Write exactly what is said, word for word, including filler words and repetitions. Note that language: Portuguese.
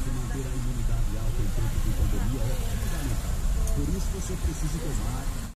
que manter a imunidade alta em tempo de pandemia é fundamental. Por isso você precisa tomar